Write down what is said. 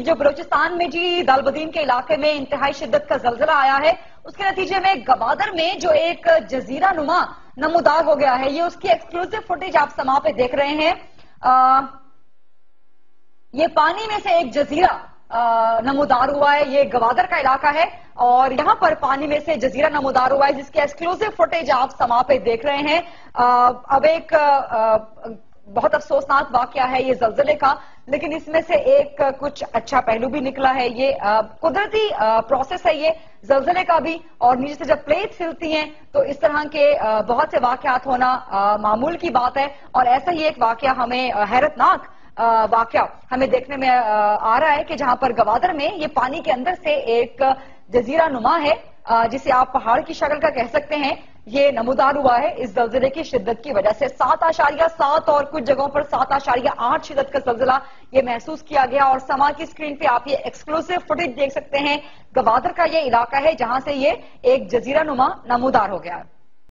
जो बलूचिस्तान में जी दालबदीन के इलाके में इंतहाई शिद्दत का जलजिला आया है, उसके नतीजे में गवादर में जो एक जजीरा नुमा नमूदार हो गया है, ये उसकी एक्सक्लूसिव फुटेज आप समा पे देख रहे हैं। ये पानी में से एक जजीरा नमूदार हुआ है। ये गवादर का इलाका है और यहाँ पर पानी में से जजीरा नमूदार हुआ है, जिसकी एक्सक्लूसिव फुटेज आप समा पे देख रहे हैं। अब एक बहुत अफसोसनाक वाकया है ये जलजिले का, लेकिन इसमें से एक कुछ अच्छा पहलू भी निकला है। ये कुदरती प्रोसेस है ये जलजिले का भी, और नीचे से जब प्लेट्स हिलती हैं तो इस तरह के बहुत से वाकयात होना मामूल की बात है। और ऐसा ही एक वाकया हमें हैरतनाक वाकया हमें देखने में आ रहा है कि जहां पर गवादर में ये पानी के अंदर से एक जजीरा नुमा है, जिसे आप पहाड़ की शक्ल का कह सकते हैं, ये नमूदार हुआ है इस जलजिले की शिद्दत की वजह से। 7.7 और कुछ जगहों पर 7.8 शिद्दत का जलजिला ये महसूस किया गया। और समा की स्क्रीन पे आप ये एक्सक्लूसिव फुटेज देख सकते हैं। गवादर का ये इलाका है जहां से ये एक जजीरा नुमा नमूदार हो गया है।